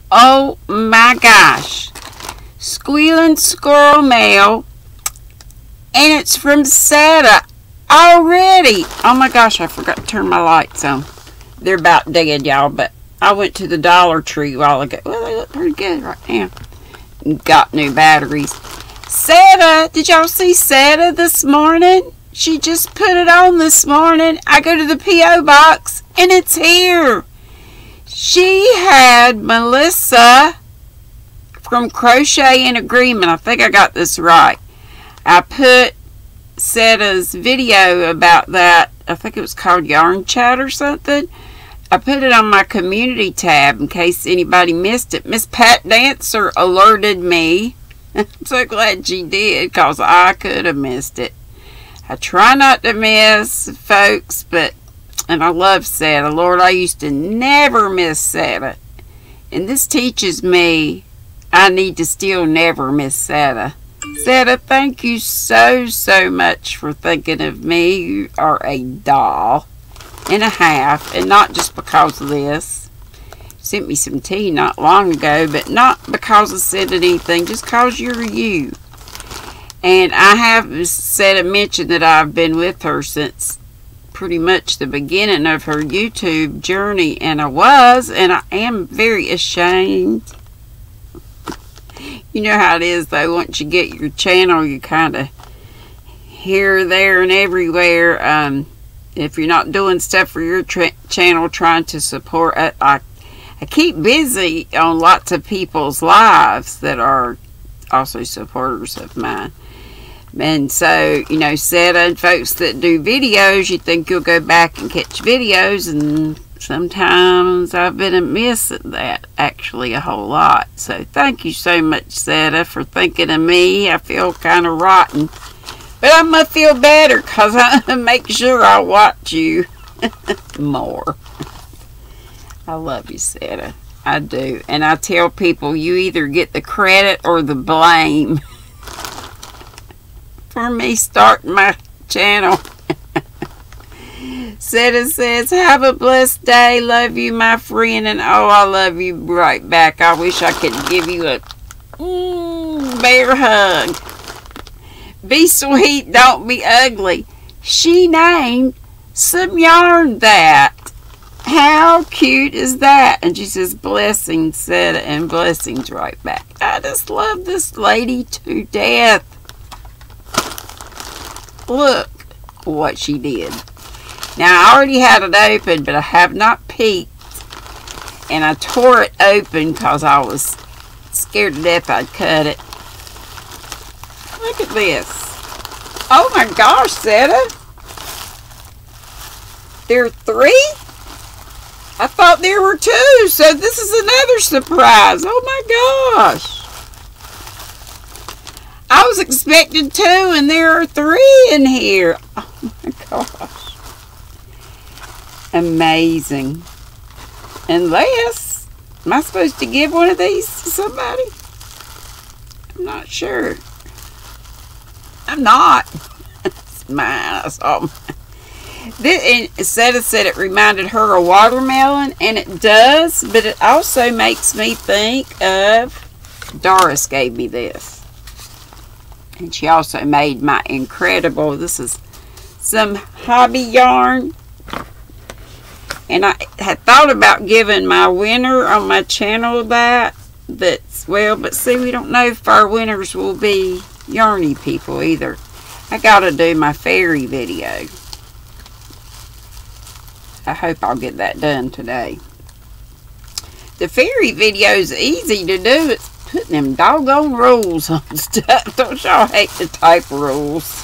Oh my gosh. Squealin Squirrel mail. And it's from Santa already. Oh my gosh, I forgot to turn my lights on. They're about dead, y'all, but I went to the Dollar Tree a while ago. Well, they look pretty good right now. Got new batteries. Santa, did y'all see Santa this morning? She just put it on this morning. I go to the P.O. box and it's here. She had Melissa from Crochet in Agreement. I think I got this right. I put Santa's video about that. I think it was called Yarn Chat or something. I put it on my community tab in case anybody missed it. Miss Pat Dancer alerted me. I'm so glad she did, because I could have missed it. I try not to miss, folks, and I love Santa. Lord, I used to never miss Santa. And this teaches me I need to still never miss Santa. Santa, thank you so, so much for thinking of me. You are a doll and a half, and not just because of this. Sent me some tea not long ago, but not because of sending anything, just because you're you. And I have said and mentioned that I've been with her since pretty much the beginning of her YouTube journey, and I am very ashamed. You know how it is, though. Once you get your channel, you kind of here, there, and everywhere. If you're not doing stuff for your channel, trying to support, I keep busy on lots of people's lives that are also supporters of mine. And so, you know, Santa and folks that do videos, you think you'll go back and catch videos, and sometimes I've been missing that actually a whole lot. So thank you so much, Santa, for thinking of me. I feel kind of rotten, but I'm going to feel better because I make sure I watch you more. I love you, Santa. I do. And I tell people you either get the credit or the blame for me starting my channel. Santa says, have a blessed day. Love you, my friend. And oh, I love you right back. I wish I could give you a bear hug. Be sweet, don't be ugly. She named some yarn that. How cute is that? And she says, blessings, Santa, and blessings right back. I just love this lady to death. Look what she did. Now, I already had it open, but I have not peeked. And I tore it open because I was scared to death I'd cut it. Look at this. Oh my gosh, Santa. There are 3? I thought there were 2, so this is another surprise. Oh my gosh. I was expecting 2, and there are 3 in here. Oh my gosh. Amazing. Unless, am I supposed to give one of these to somebody? I'm not sure. I'm not. It's mine. I saw mine. And Santa said it reminded her of watermelon, and it does, but it also makes me think of, Doris gave me this. And she also made my incredible, this is some hobby yarn. And I had thought about giving my winner on my channel that's, well, but see, we don't know if our winners will be yarny people either. I gotta do my fairy video. I hope I'll get that done today. The fairy video is easy to do. It's putting them doggone rules on stuff. Don't y'all hate the type rules?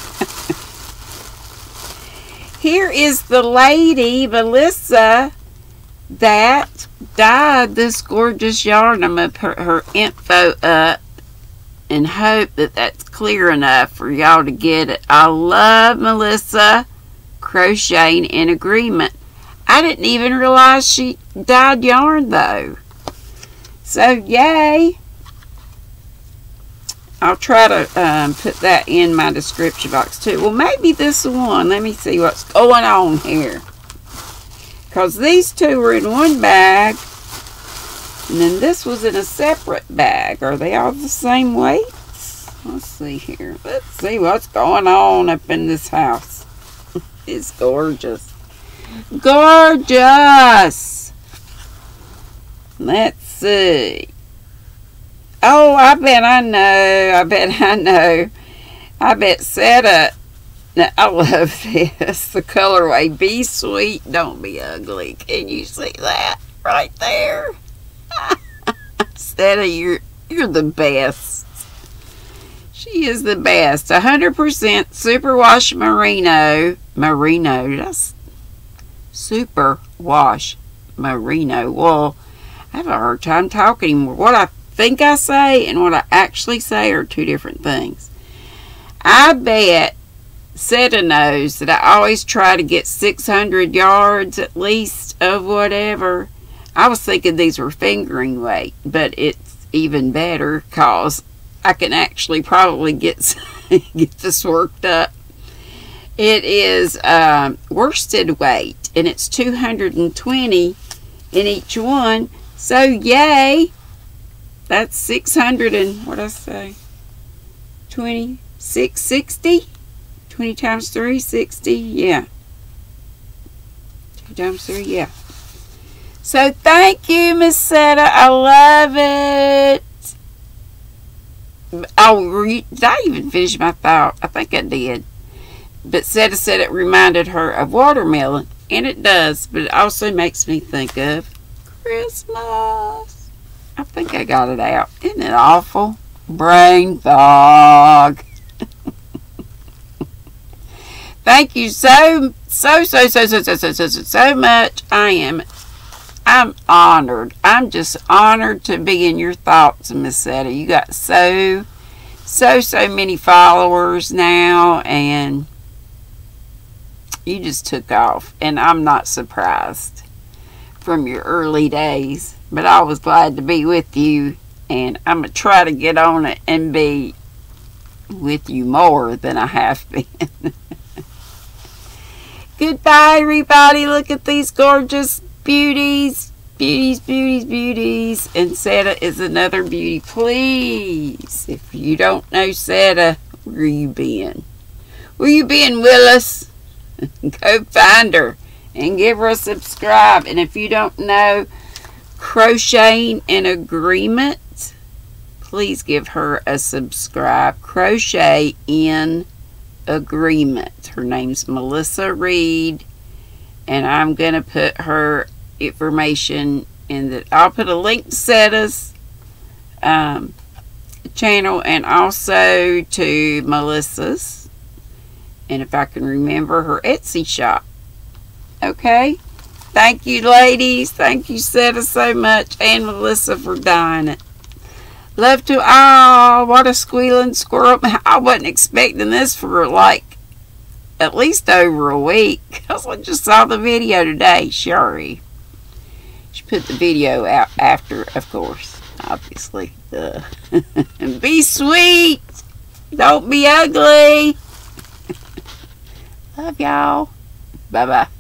Here is the lady, Melissa, that dyed this gorgeous yarn. I'm going to put her info up and hope that that's clear enough for y'all to get it. I love Melissa Crocheting in Agreement. I didn't even realize she dyed yarn though. So yay. I'll try to put that in my description box too. Well, maybe this one. Let me see what's going on here. Because these two were in one bag. And then this was in a separate bag. Are they all the same weights? Let's see here. Let's see what's going on up in this house. It's gorgeous. Gorgeous! Let's see. Oh, I bet I know. I bet Seta. Now, I love this. The colorway. Be sweet, don't be ugly. Can you see that right there? Seta, you're the best. She is the best. 100% superwash merino. That's superwash merino. Well, I have a hard time talking anymore. What I think I say and what I actually say are two different things. I bet Seta knows that I always try to get 600 yards at least of whatever. I was thinking these were fingering weight, but it's even better because I can actually probably get this worked up. It is worsted weight, and it's 220 in each one. So yay! That's 600 and what I say? 660. 20 times 3, 60. Yeah. 2 times 3. Yeah. So thank you, Miss Seta. I love it. Oh, did I even finish my thought? I think I did. But Seta said it reminded her of watermelon. And it does. But it also makes me think of Christmas. I think I got it out. Isn't it awful? Brain fog. Thank you so much. I'm honored. I'm just honored to be in your thoughts, Miss Seta. You got so many followers now, and you just took off. And I'm not surprised from your early days, but I was glad to be with you, and I'm going to try to get on it and be with you more than I have been. Goodbye, everybody. Look at these gorgeous beauties. Beauties. And Seta is another beauty. Please, if you don't know Seta, where you been? Where you been, Willis? Go find her and give her a subscribe. And if you don't know Crocheting in Agreement, please give her a subscribe. Crochet in Agreement. Her name's Melissa Reed, and I'm gonna put her information in the. I'll put a link to Seta's channel and also to Melissa's, and if I can remember, her Etsy shop. Okay. Thank you, ladies. Thank you, Seta, so much, and Melissa for dying it. Love to all. What a squealing squirrel. I wasn't expecting this for like at least over a week, because I just saw the video today. Sherry. She put the video out after, of course, obviously. Be sweet. Don't be ugly. Love y'all. Bye-bye.